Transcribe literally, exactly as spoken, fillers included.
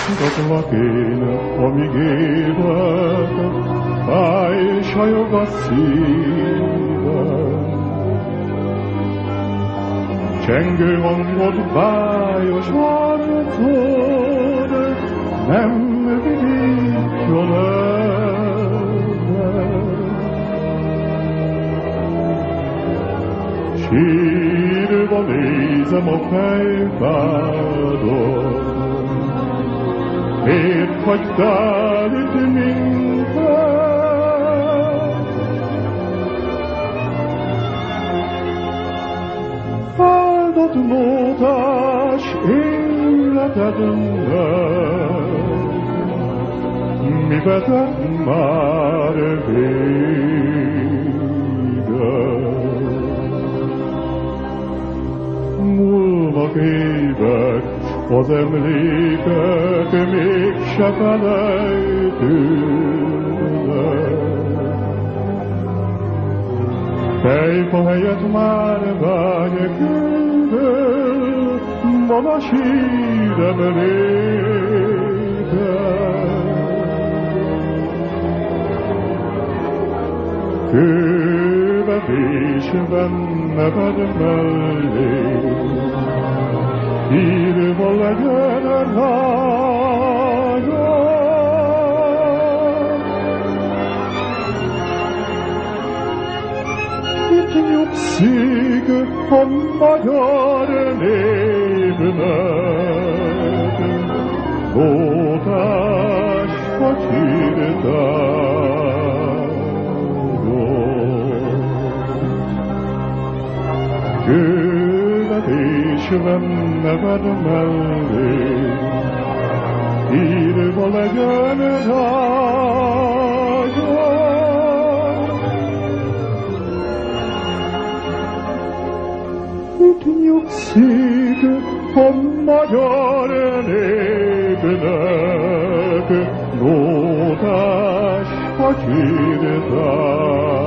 Doklak én, amíg élek, fáj sajog a szívem. Csengő hangod, bájos arcod, nem vidítjon engem. Sírva nézem a fejvádon, miért hagytál itt minket? Áldott módás életednek, mi vezet már véget? Múlnak évek, az emlékek mégse felejtőnek. Fejfa helyett már ványkőből van a sírem léte. Kővetésben neved mellé írva legyen rája. Itt nyugszik a magyar népnek, módás vagy hírtájon. Kővetésben neved mellé írva legyen rája. Itt nyugszik a magyar népnek, nótás vagy hírtájon.